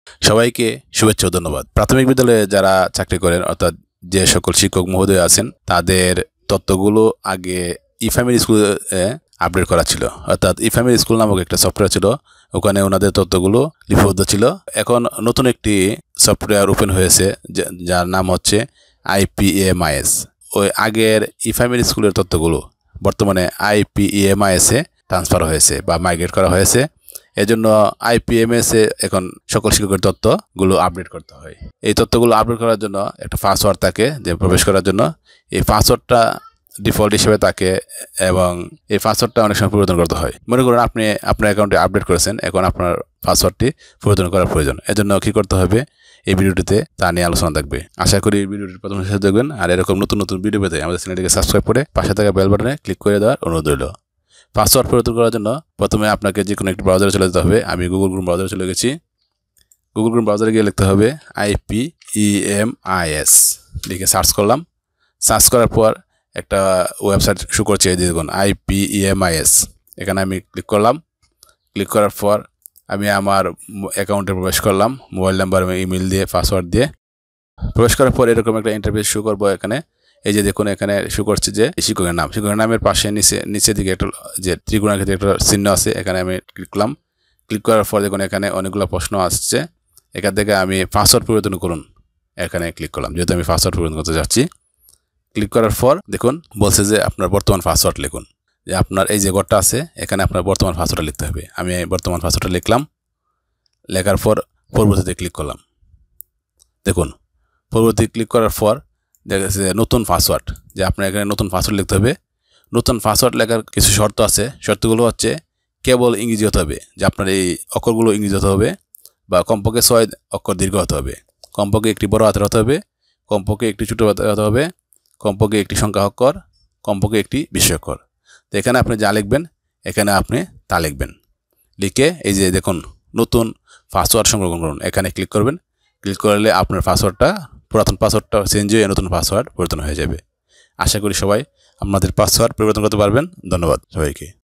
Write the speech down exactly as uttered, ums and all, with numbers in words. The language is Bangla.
সবাইকে শুভেচ্ছা ও ধন্যবাদ। প্রাথমিক বিদ্যালয়ে যারা চাকরি করেন অর্থাৎ যে সকল শিক্ষক মহোদয় আছেন তাদের তথ্যগুলো আগে ইফ্যামিলি স্কুলে আপডেট করা ছিল, অর্থাৎ ইফ্যামিলি স্কুল নামক একটা সফটওয়্যার ছিল, ওখানে ওনাদের তথ্যগুলো লিপিবদ্ধ ছিল। এখন নতুন একটি সফটওয়্যার ওপেন হয়েছে যার নাম হচ্ছে আইপিএমআইএস। ওই আগের ইফ্যামিলি স্কুলের তথ্যগুলো বর্তমানে আইপিএমআইএসে ট্রান্সফার হয়েছে বা মাইগ্রেট করা হয়েছে। এজন্য আইপিএমএসে এখন সকল শিক্ষকের তথ্যগুলো আপডেট করতে হয়। এই তথ্যগুলো আপডেট করার জন্য একটা পাসওয়ার্ড থাকে, যে প্রবেশ করার জন্য এই পাসওয়ার্ডটা ডিফল্ট হিসেবে থাকে এবং এই পাসওয়ার্ডটা অনেক সময় পরিবর্তন করতে হয়। মনে করুন আপনি আপনার অ্যাকাউন্টে আপডেট করেছেন, এখন আপনার পাসওয়ার্ডটি পরিবর্তন করার প্রয়োজন। এজন্য কী করতে হবে, এই ভিডিওটিতে তা নিয়ে আলোচনা থাকবে। আশা করি এই ভিডিওটির প্রথম শেষ দেখবেন। আর এরকম নতুন নতুন ভিডিও পেতে আমাদের চ্যানেলটিকে সাবস্ক্রাইব করে পাশে থাকা বেল বাটনে ক্লিক করে দেওয়ার অনুরোধ রইল। পাসওয়ার্ড পরিবর্তন করার জন্য প্রথমে আপনাকে যে কোনো একটি ব্রাউজারে চলে যেতে হবে। আমি গুগল ক্রোম ব্রাউজারে চলে গেছি। গুগল ক্রোম ব্রাউজারে গিয়ে লিখতে হবে আইপিএমআইএস লিখে সার্চ করলাম। সার্চ করার পর একটা ওয়েবসাইট শো করছে, এই দেখুন আইপিএমআইএস। এখানে আমি ক্লিক করলাম। ক্লিক করার পর আমি আমার অ্যাকাউন্টে প্রবেশ করলাম, মোবাইল নাম্বার এবং ইমেল দিয়ে পাসওয়ার্ড দিয়ে। প্রবেশ করার পর এরকম একটা ইন্টারফেস শো করবো। এখানে এই যে দেখুন, এখানে শো করছে যে শিক্ষকের নাম। শিক্ষকের নামের পাশে নিচে নিচের দিকে একটা যে ত্রিকোণাকৃতি একটা চিহ্ন আছে, এখানে আমি ক্লিক করলাম। ক্লিক করার পর দেখুন এখানে অনেকগুলো প্রশ্ন আসছে। এখান থেকে আমি পাসওয়ার্ড পরিবর্তন করুন এখানে ক্লিক করলাম, যেহেতু আমি পাসওয়ার্ড পরিবর্তন করতে যাচ্ছি। ক্লিক করার পর দেখুন বলছে যে আপনার বর্তমান পাসওয়ার্ড লিখুন। যে আপনার এই যে ঘরটা আছে এখানে আপনার বর্তমান পাসওয়ার্ডটা লিখতে হবে। আমি বর্তমান পাসওয়ার্ডটা লিখলাম। লেখার পর পরবর্তীতে ক্লিক করলাম। দেখুন পরবর্তী ক্লিক করার পর দেখা যাচ্ছে নতুন পাসওয়ার্ড, যে আপনার এখানে নতুন পাসওয়ার্ড লিখতে হবে। নতুন পাসওয়ার্ড লেখার কিছু শর্ত আছে। শর্তগুলো হচ্ছে কেবল ইংরেজি হতে হবে, যে আপনার এই অক্ষরগুলো ইংরেজি হতে হবে, বা কমপক্ষে ছয় অক্ষর দীর্ঘ হতে হবে, কমপক্ষে একটি বড় হাতের হতে হবে, কমপক্ষে একটি ছোটো হাতের হতে হবে, কমপক্ষে একটি সংখ্যা অক্ষর, কমপক্ষে একটি বিশেষ অক্ষর। তো এখানে আপনি যা লিখবেন এখানে আপনি তা লিখবেন। লিখে এই যে দেখুন নতুন পাসওয়ার্ড সংরক্ষণ করুন, এখানে ক্লিক করবেন। ক্লিক করলে আপনার পাসওয়ার্ডটা পুরাতন পাসওয়ার্ডটা চেঞ্জ হয়ে নতুন পাসওয়ার্ড পরিবর্তন হয়ে যাবে। আশা করি সবাই আপনাদের পাসওয়ার্ড পরিবর্তন করতে পারবেন। ধন্যবাদ সবাইকে।